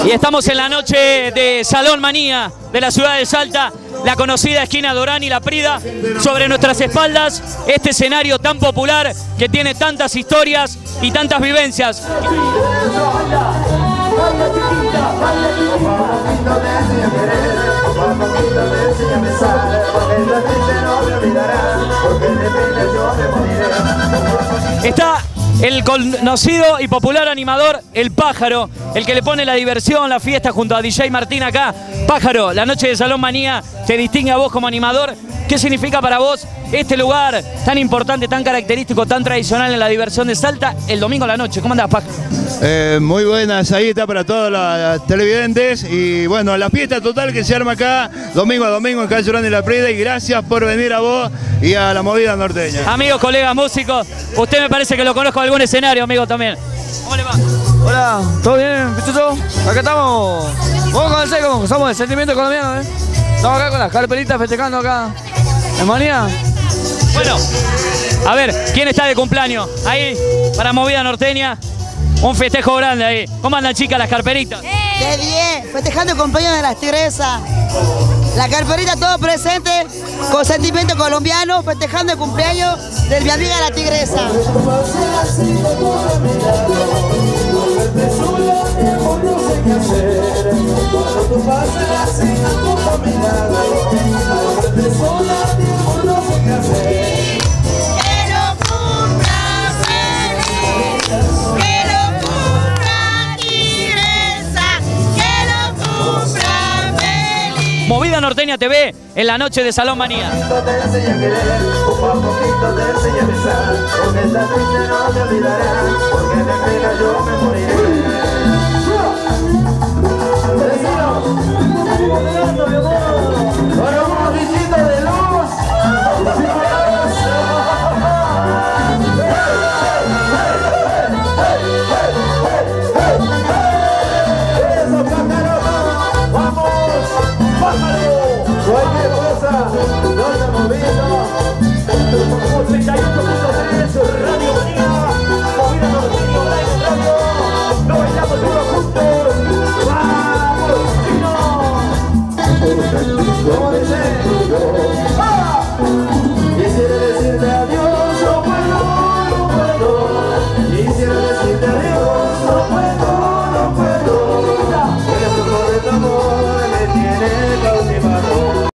Y estamos en la noche de Salón Manía de la ciudad de Salta, la conocida esquina Dorán y La Prida. Sobre nuestras espaldas, este escenario tan popular que tiene tantas historias y tantas vivencias. Está el conocido y popular animador El Pájaro, el que le pone la diversión, la fiesta junto a DJ Martín acá. Pájaro, la noche de Salón Manía te distingue a vos como animador. ¿Qué significa para vos este lugar tan importante, tan característico, tan tradicional en la diversión de Salta el domingo a la noche? ¿Cómo andás, Pájaro? Muy buenas, ahí está para todos los televidentes y bueno, la fiesta total que se arma acá domingo a domingo en calle Dorán y La Prida, y gracias por venir a vos y a la movida norteña. Amigos, colegas, músicos, usted me parece que lo conozco de algún escenario, amigo, también. ¿Cómo le va? Hola, ¿todo bien, Pichucho? Acá estamos, vamos con el seco, somos de Sentimiento Colombiano, Estamos acá con las carpelitas festejando acá, en Manía. Bueno, a ver, ¿quién está de cumpleaños? Ahí, para movida norteña. Un festejo grande ahí. ¿Cómo andan, chicas, las carperitas? ¡Qué bien! Festejando el cumpleaños de las tigresas. La carperita todo presente, con Sentimiento Colombiano, festejando el cumpleaños de mi amiga la tigresa. Movida Norteña TV en la noche de Salón Manía. Un poquito te enseña a besar, con esta triste no me olvidará, porque me pega yo.